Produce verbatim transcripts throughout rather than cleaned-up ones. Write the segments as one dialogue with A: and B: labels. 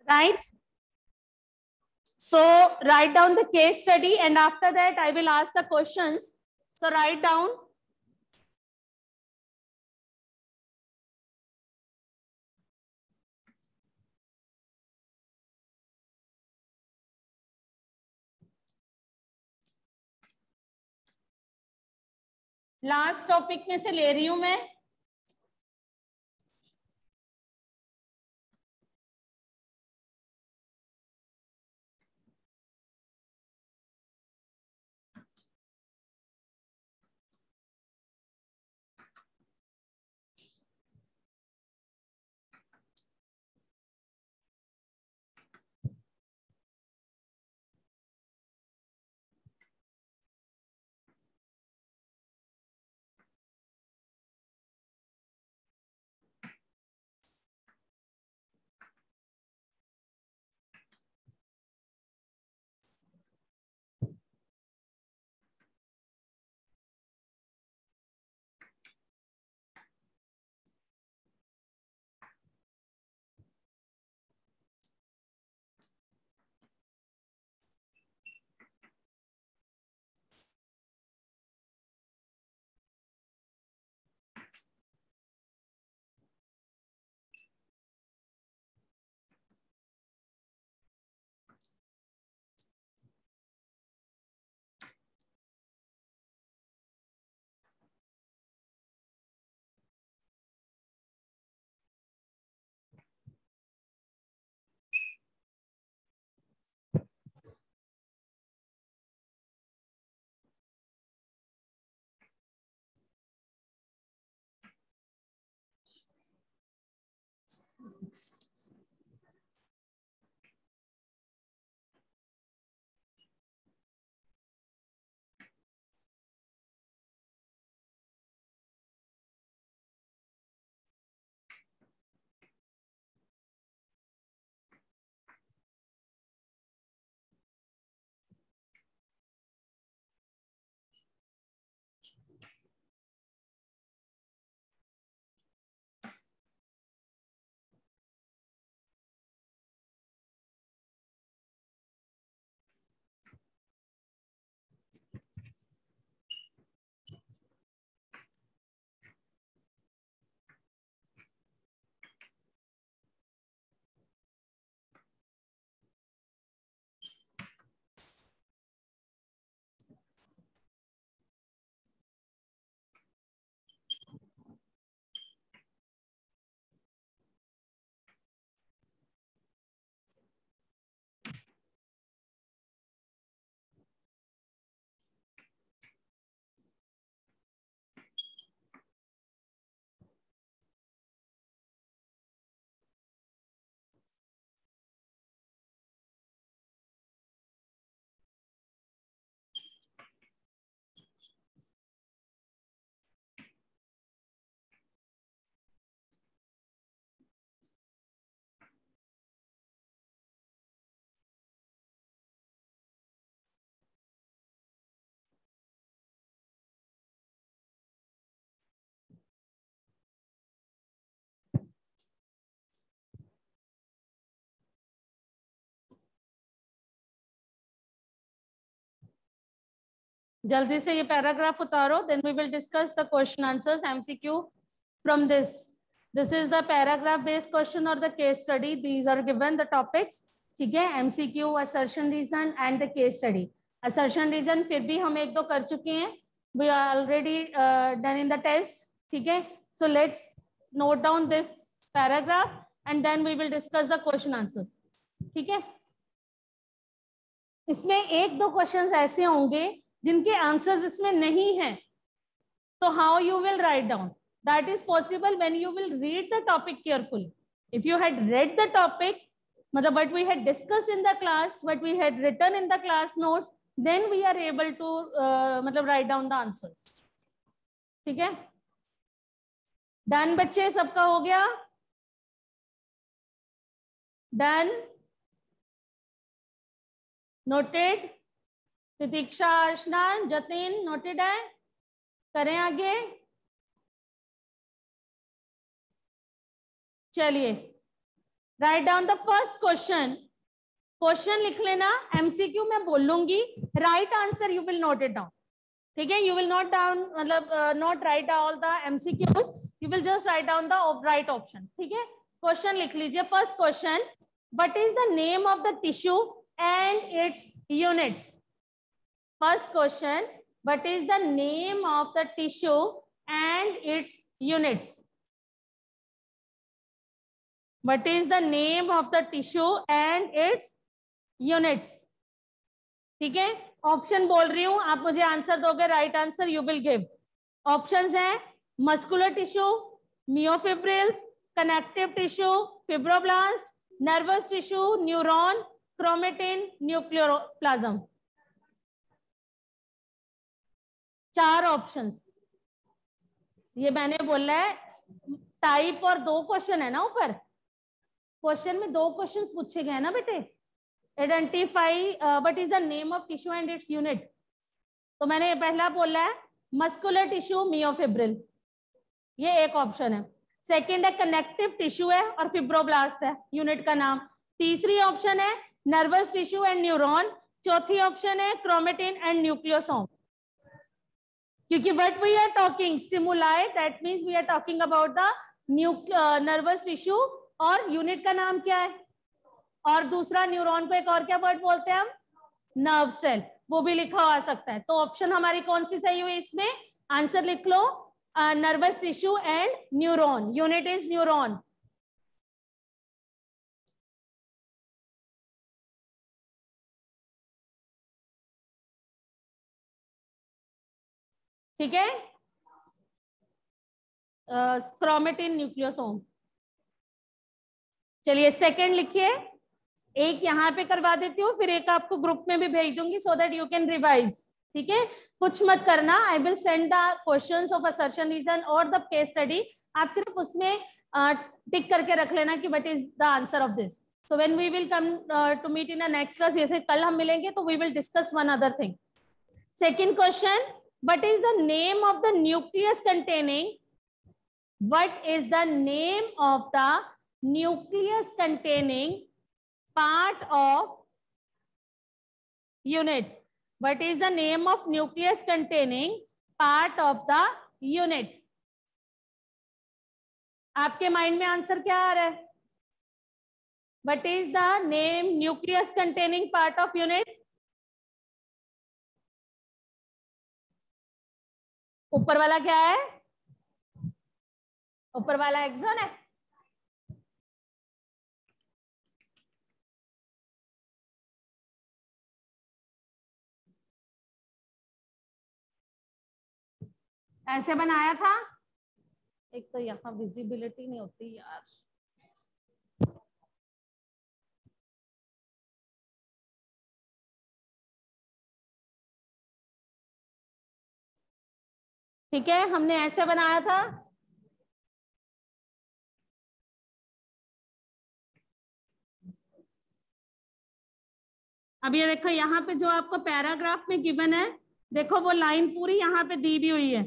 A: right? So write down the case study, and after that I will ask the questions. So write down. Last topic में से ले रही हूं मैं. जल्दी से ये पैराग्राफ उतारो, then we will discuss the question answers MCQ from this. This is the paragraph based question और the case study. These are given the topics. ठीक है, MCQ, assertion reason and the case study. Assertion reason फिर भी हम एक दो कर चुके हैं. We are already done in the test. ठीक है, so let's note down this paragraph and then we will discuss the question answers. ठीक है, इसमें एक दो क्वेश्चंस ऐसे होंगे जिनके आंसर्स इसमें नहीं हैं, तो how you will write down? That is possible when you will read the topic carefully. If you had read the topic, मतलब what we had discussed in the class, what we had written in the class notes, then we are able to uh, मतलब write down the answers. ठीक है, done बच्चे, सबका हो गया? Done, noted. Pratiksha, Archana, Jatin noted है? करें आगे. चलिए, write down the first question. Question लिख लेना, एमसीक्यू मैं बोल लूंगी, right answer you will note it down. ठीक है, यू विल नोट डाउन, मतलब not write all the MCQs, you will just write down the right option. ठीक है, क्वेश्चन लिख लीजिए. First question, what is the name of the tissue and its units. First question, what is the name of the tissue and its units. What is the name of the tissue and its units? ठीक है, option बोल रही हूं, आप मुझे answer दोगे. Right answer you will give. Options हैं muscular tissue, myofibrils, connective tissue, fibroblast, nervous tissue, neuron, chromatin, nucleoplasm. चार ऑप्शंस ये मैंने बोला है. टाइप और दो क्वेश्चन है ना ऊपर. क्वेश्चन में दो क्वेश्चंस पूछे गए ना बेटे. Identify what is the name of tissue and its unit. तो मैंने पहला बोला है मस्कुलर टिश्यू, मियोफिब्रिल, ये एक ऑप्शन है. सेकंड है कनेक्टिव टिश्यू है और फिब्रोब्लास्ट है यूनिट का नाम. तीसरी ऑप्शन है नर्वस टिश्यू एंड न्यूरॉन. चौथी ऑप्शन है क्रोमेटिन एंड न्यूक्लियोसोम. क्योंकि what we are talking stimuli, that means we are talking about the nervous tissue. और यूनिट का नाम क्या है, और दूसरा न्यूरॉन को एक और क्या वर्ड बोलते हैं हम, नर्व सेल, वो भी लिखा हुआ सकता है. तो ऑप्शन हमारी कौन सी सही हुई इसमें, आंसर लिख लो, nervous tissue and neuron. Unit is neuron. ठीक है, क्रोमेटिन, न्यूक्लियोसोम. चलिए सेकंड लिखिए. एक यहाँ पे करवा देती हूँ, फिर एक आपको ग्रुप में भी भेज दूंगी so that you can revise. ठीक है, कुछ मत करना. I will send the questions of assertion reason और द केस स्टडी. आप सिर्फ उसमें टिक करके रख लेना कि what is the answer of this. So when we will come to meet in a next class, जैसे कल हम मिलेंगे, तो we will discuss one other thing. Second question, what is the name of the nucleus containing, what is the name of the nucleus containing part of unit. What is the name of nucleus containing part of the unit? आपके mind में answer क्या आ रहा है? What is the name nucleus containing part of unit? ऊपर वाला क्या है? ऊपर वाला एक्सॉन है. ऐसे बनाया था. एक तो यहाँ विजिबिलिटी नहीं होती यार. ठीक है, हमने ऐसे बनाया था. अब ये देखो, यहाँ पे जो आपको पैराग्राफ में गिवन है, देखो वो लाइन पूरी यहाँ पे दी भी हुई है.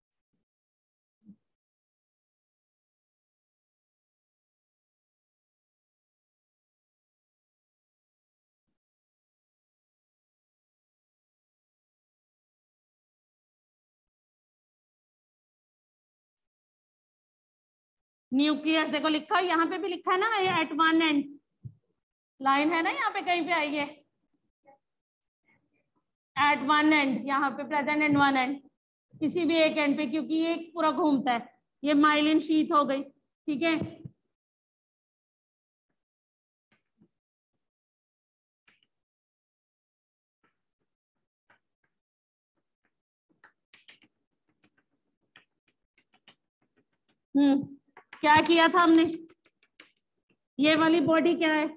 A: न्यूक्लियस देखो लिखा है, यहाँ पे भी लिखा है ना, ये एट वन एंड लाइन है ना, यहाँ पे कहीं पे आई है एट वन एंड, यहाँ पे प्रेजेंट एंड वन एंड, किसी भी एक एंड पे, क्योंकि ये पूरा घूमता है. ये माइलिन शीथ हो गई. ठीक है, हम्म क्या किया था हमने, ये वाली बॉडी क्या है,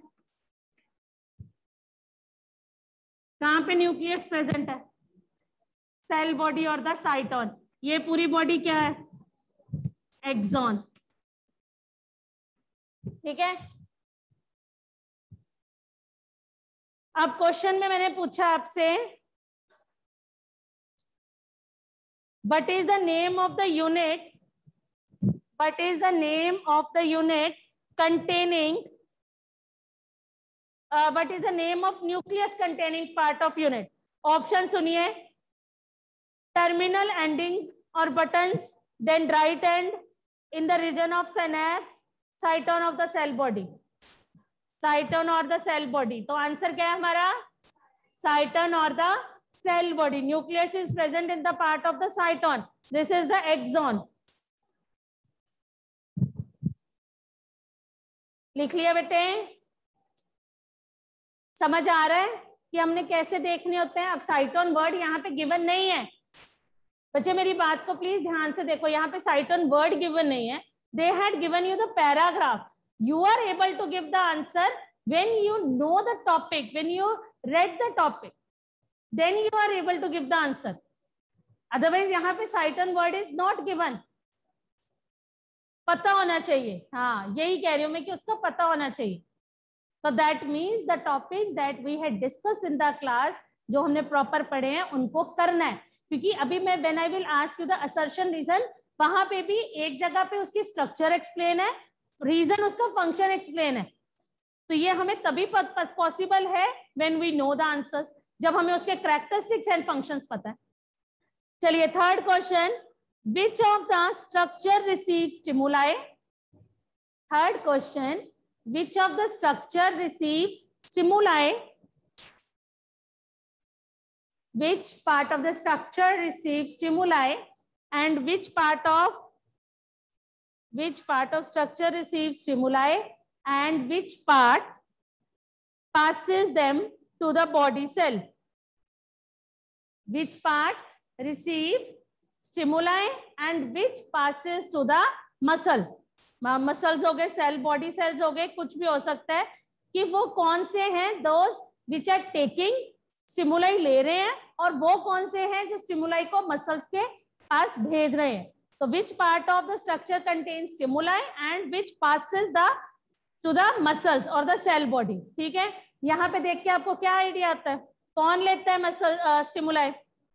A: कहाँ पे न्यूक्लियस प्रेजेंट है, सेल बॉडी और द साइटोन. ये पूरी बॉडी क्या है, एक्सॉन. ठीक है, अब क्वेश्चन में मैंने पूछा आपसे, what is the name of the unit, what is the name of the unit containing what is the name of nucleus containing part of unit? Option सुनिए, टर्मिनल एंडिंग और buttons, dendrite and, in the region of synapse, cyton of the cell body, cyton और the cell body. तो answer क्या है हमारा? Cyton और the cell body. Nucleus is present in the part of the साइटोन, this is the axon. लिख लिया बेटे? समझ आ रहा है कि हमने कैसे देखने होते हैं? अब साइटोन वर्ड यहाँ पे गिवन नहीं है बच्चे, मेरी बात को प्लीज ध्यान से देखो, यहाँ पे साइटोन वर्ड गिवन नहीं है। They had given you the paragraph, you are able to give the answer when you know the topic, when you read the topic, then you are able to give the answer. Otherwise यहाँ पे cyton word is not given. पता होना चाहिए, हाँ यही कह रही हूँ मैं कि उसका पता होना चाहिए। तो that means the topics that we had discussed in the class, जो हमने प्रॉपर पढ़े हैं उनको करना है। क्योंकि अभी मैं when I will ask you the assertion reason, वहां पे भी एक जगह पे उसकी स्ट्रक्चर एक्सप्लेन है, रीजन उसका फंक्शन एक्सप्लेन है। तो ये हमें तभी पॉसिबल है when we know the answers, जब हमें उसके कैरेक्टरिस्टिक्स एंड फंक्शंस पता है। चलिए third question, which of the structure receives stimuli? Third question, which of the structure receive stimuli? Which part of the structure receives stimuli and which part of which part of structure receives stimuli and which part passes them to the body cell? Which part receive stimuli and which passes to the muscle? Muscles हो गए, cell body cells हो गए, कुछ भी हो सकता है कि वो कौन से हैं, those which are taking stimuli ले रहे हैं, और वो कौन से हैं जो स्टिमुलाई को मसल्स के पास भेज रहे हैं। तो which part of the structure contain stimuli and which passes the to the muscles और द सेल बॉडी। ठीक है, यहाँ पे देख के आपको क्या आइडिया आता है, कौन लेता है मसल स्टिमुलाई?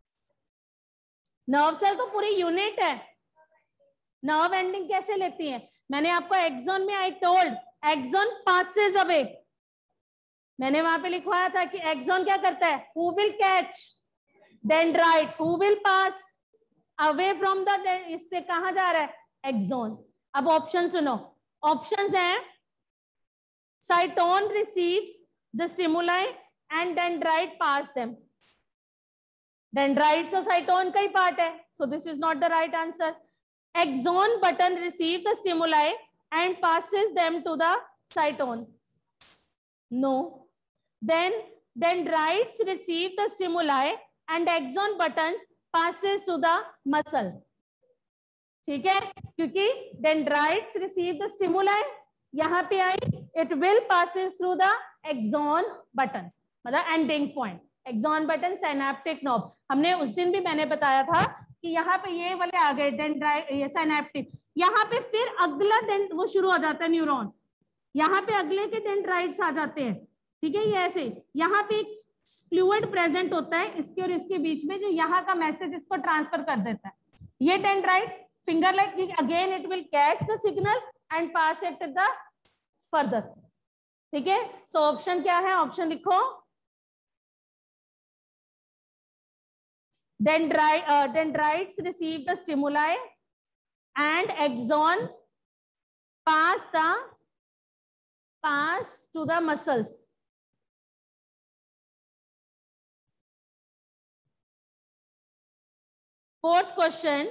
A: नर्व सेल तो पूरी यूनिट है, नर्व एंडिंग कैसे लेती है? मैंने आपको एक्सॉन में I told axon passes away, मैंने वहां पे लिखवाया था कि एक्सॉन क्या करता है, who will catch dendrites, who will pass away from the, इससे कहां जा रहा है, एक्सॉन। अब ऑप्शन सुनो, ऑप्शंस हैं cyton receives the stimuli and dendrite pass them. Dendrites और साइटोन का ही पार्ट है, so this is not the right answer. Axon button receive the stimuli and passes them to the cytone. No. Then dendrites receive the stimuli and axon buttons passes to the muscle. ठीक है, क्योंकि dendrites receive the stimuli, यहाँ पे I it will passes through the axon buttons, मतलब ending point. Axon button synaptic knob, हमने उस दिन भी मैंने बताया था कि यहाँ पे ये वाले आ गए डेंड्राइट, ये सिनैप्टिक, यहाँ पे फिर अगला डेंड वो शुरू हो जाता है न्यूरॉन, यहाँ पे अगले के डेंड्राइट्स आ जाते हैं। ठीक है, ये ऐसे यहाँ पे एक फ्लूइड प्रेजेंट होता है इसके और इसके बीच में, जो यहाँ का मैसेज इसको ट्रांसफर कर देता है। ये dendrite finger like, again it will catch the signal and pass it the further. ठीक है, सो ऑप्शन क्या है, ऑप्शन लिखो, Dendri uh, dendrites receive the stimuli and axon pass the pass to the muscles. Fourth question,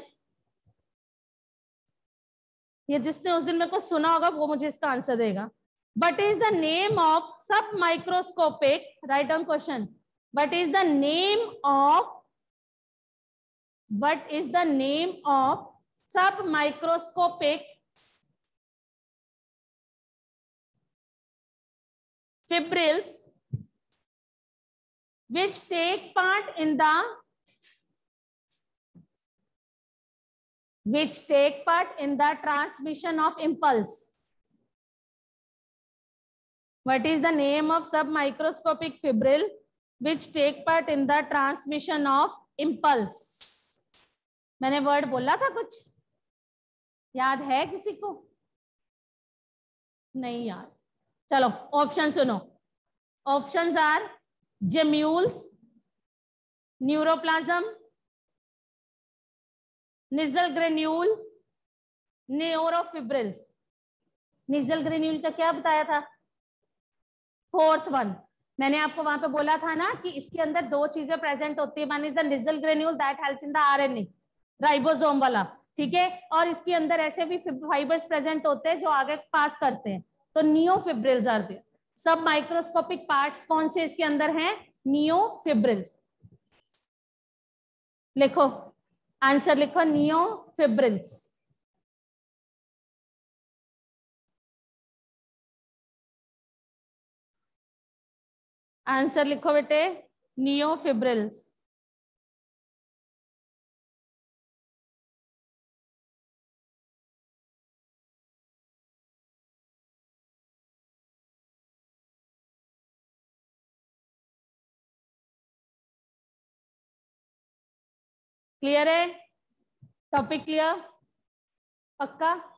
A: ये जिसने उस दिन मेरे को सुना होगा वो मुझे इसका आंसर देगा। What is the name of submicroscopic, write down question, what is the name of What is the name of submicroscopic fibrils which take part in the which take part in the transmission of impulse? What is the name of submicroscopic fibril which take part in the transmission of impulse? मैंने word बोला था, कुछ याद है किसी को? नहीं याद, चलो ऑप्शन सुनो। Options are gemmules, neuroplasm, Nissl granule, neurofibrils. Nissl granule का क्या बताया था? Fourth one. मैंने आपको वहां पे बोला था ना कि इसके अंदर दो चीजें प्रेजेंट होती है, one is the Nissl granule that helps in the RNA, ribosome वाला, ठीक है, और इसके अंदर ऐसे भी फाइबर्स प्रेजेंट होते हैं जो आगे पास करते हैं, तो नियोफिब्रिल्स आर देयर। सब माइक्रोस्कोपिक पार्ट्स कौन से इसके अंदर हैं? नियोफिब्रिल्स। लिखो आंसर, लिखो नियोफिब्रिल्स। आंसर लिखो बेटे, नियोफिब्रिल्स। क्लियर है? Topic clear? पक्का?